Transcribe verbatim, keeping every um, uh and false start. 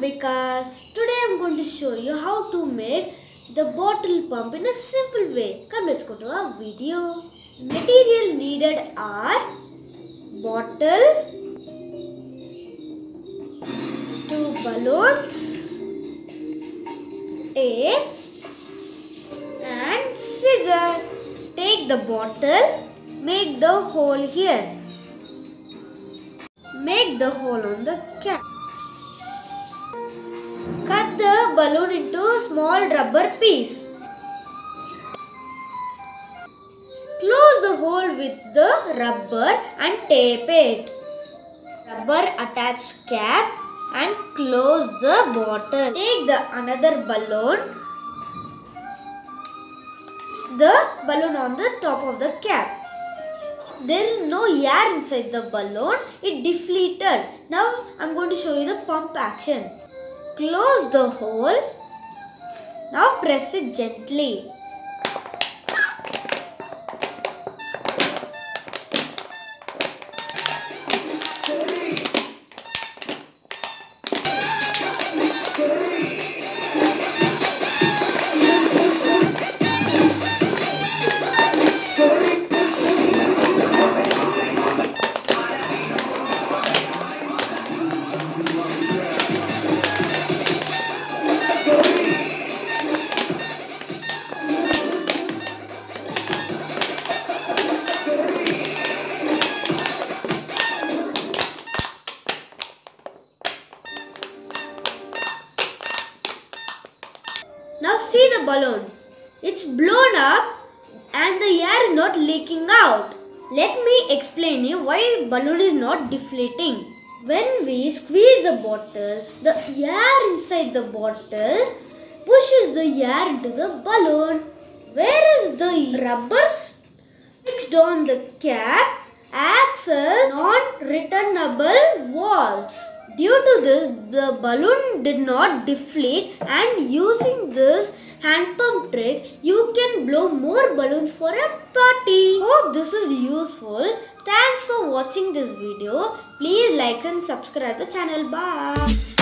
Vikas. Today I am going to show you how to make the bottle pump in a simple way. Come, let's go to our video. Material needed are bottle, two balloons, tape and scissor. Take the bottle, make the hole here. Make the hole on the cap. Cut the balloon into a small rubber piece. Close the hole with the rubber and tape it. Rubber attached cap and close the bottle. Take the another balloon. The balloon on the top of the cap. There is no air inside the balloon. It deflated. Now I am going to show you the pump action. Close the hole. Now press it gently. Now see the balloon. It's blown up and the air is not leaking out. Let me explain you why balloon is not deflating. When we squeeze the bottle, the air inside the bottle pushes the air into the balloon. Whereas the rubber fixed on the cap acts as non-returnable walls. Due to this, the balloon did not deflate, and using this hand pump trick, you can blow more balloons for a party. Hope this is useful. Thanks for watching this video. Please like and subscribe the channel. Bye.